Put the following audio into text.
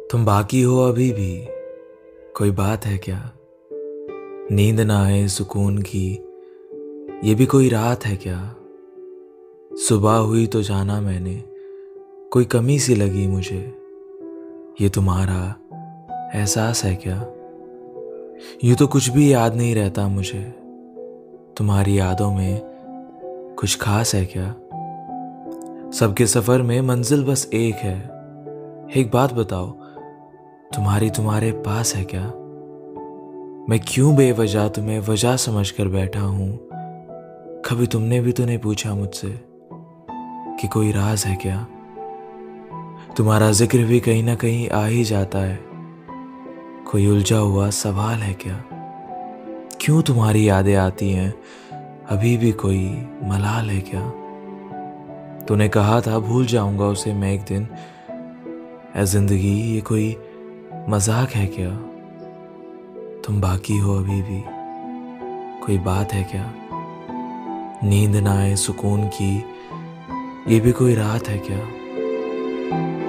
तुम बाकी हो अभी भी, कोई बात है क्या? नींद ना आए सुकून की, ये भी कोई रात है क्या? सुबह हुई तो जाना मैंने, कोई कमी सी लगी मुझे, ये तुम्हारा एहसास है क्या? यूं तो कुछ भी याद नहीं रहता मुझे, तुम्हारी यादों में कुछ खास है क्या? सबके सफर में मंजिल बस एक है, एक बात बताओ, तुम्हारे पास है क्या? मैं क्यों बेवजह तुम्हें वजह समझ कर बैठा हूं? कभी तुमने भी तो नहीं पूछा मुझसे कि कोई राज है क्या? तुम्हारा जिक्र भी कहीं ना कहीं आ ही जाता है, कोई उलझा हुआ सवाल है क्या? क्यों तुम्हारी यादें आती हैं, अभी भी कोई मलाल है क्या? तूने कहा था भूल जाऊंगा उसे मैं एक दिन, ऐ जिंदगी ये कोई मजाक है क्या? तुम बाकी हो अभी भी, कोई बात है क्या? नींद ना आए सुकून की, ये भी कोई रात है क्या?